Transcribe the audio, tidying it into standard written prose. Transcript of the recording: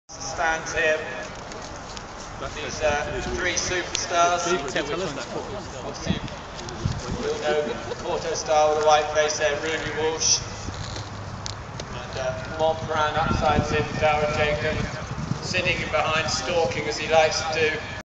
Stands here. These three superstars. Obviously, you'll know the Kauto star with the white face there, Rooney Walsh. And Mon Parrain upsides him, Darren Jacob, sitting behind, stalking as he likes to do.